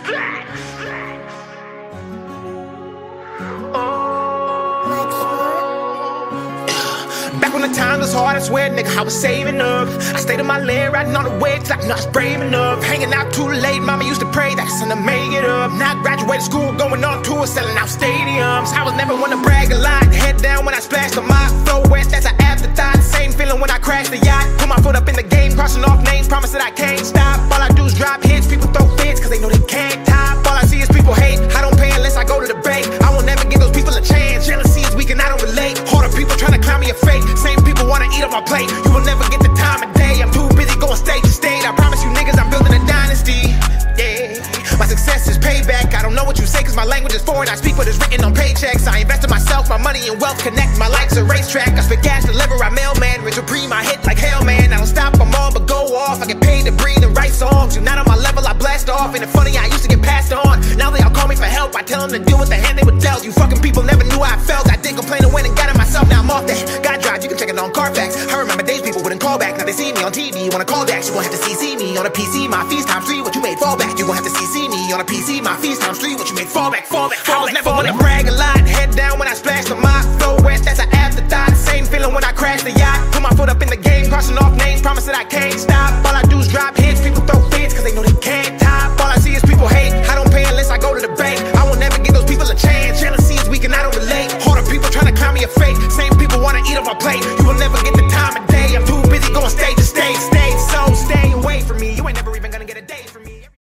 Back when the time was hard, I swear, nigga, I was saving up. I stayed in my lane, riding on the wedge, like I was brave enough. Hanging out too late, mama used to pray that son to make it up. Now I graduated school, going on tour, selling out stadiums. I was never one to brag a lot. Head down when I splashed on my flow west, that's an afterthought. Same feeling when I crashed the yacht. Put my foot up in the game, crossing off names, promise that I can't stop. All I do is drop hits, people throw fits, cause they know they can't top. All I see is people hate, I don't pay unless I go to the bank. I will never give those people a chance. Jealousy is weak and I don't relate. Harder people trying to clown me a fake. Same people wanna eat on my plate. You will never get the time of day. I'm too busy going state to state. I promise you niggas I'm building a dynasty. Yeah, my success is payback. I don't know what you say cause my language is foreign. I speak what is written on paychecks. I invest in myself, my money and wealth connect. My life's a racetrack. I spit gas, deliver, I mailman. Rich Supreme, I hit like hell, man. I don't stop, I'm on, but go off. I get paid to breathe and write songs. You're not on my level, I blast off. Ain't it funny, I used to get passed on. Now they all call me for help. I tell them to deal with the hand they were dealt. You fucking people never knew how I felt. I didn't complain and went and got it myself. Now I'm off that. God drive, you can check it on Carfax. I remember days people wouldn't call back. Now they see me on TV, you wanna call back. You gon' have to CC me on a PC. My fees times 3, what you made fall back. You gon' have to CC me on a PC. My fees times 3, what you made fall back. I was never one to